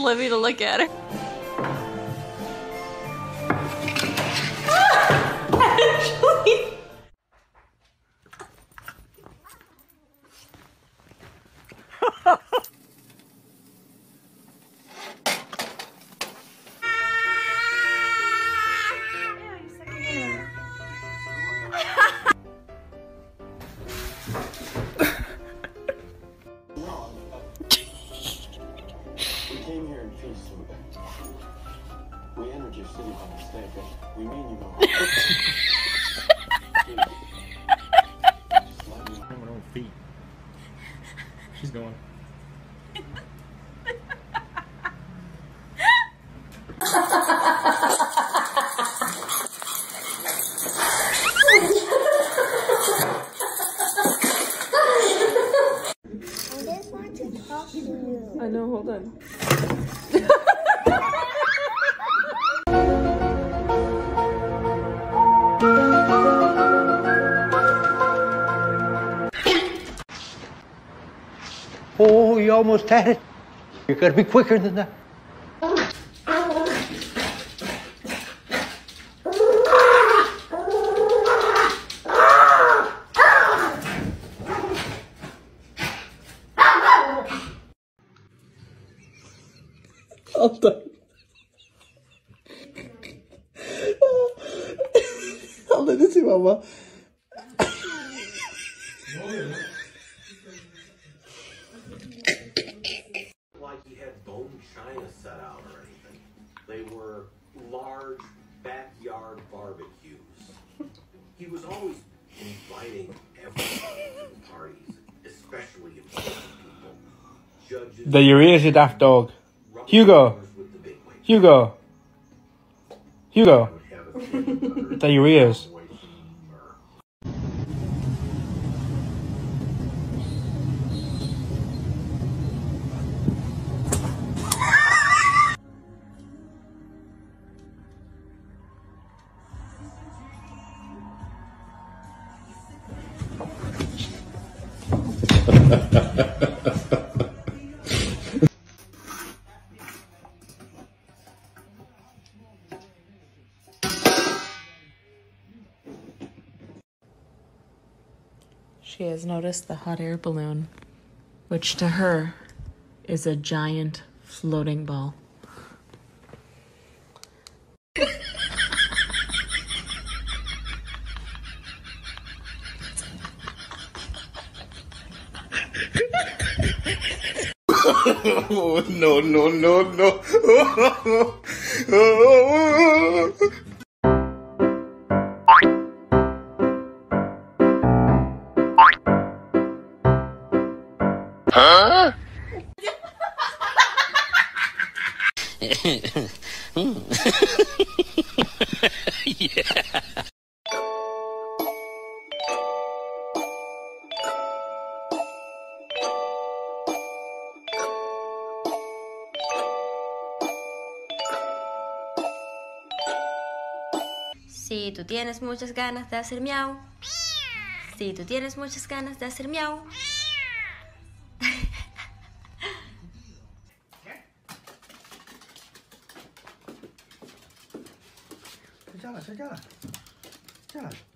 Livy to look at her. Ashley! We came here in peace, Luda. We entered your city by mistake, and we mean you no harm. Please, just let me. On her own feet. She's going. I know, hold on. Oh, you almost had it. You gotta be quicker than that. Aldrig det till mamma. Like he had bone china set out or anything. They were large backyard barbecues. He was always inviting everybody to the parties, especially important people. Judges. There your ears, you daft dog. Hugo. Hugo. Hugo. There your ears. She has noticed the hot air balloon, which to her is a giant floating ball. Oh, no, no, no, no. Huh? Yeah. Si tú tienes muchas ganas de hacer miau. Si tú tienes muchas ganas de hacer miau. Jalan, jalan. Jalan.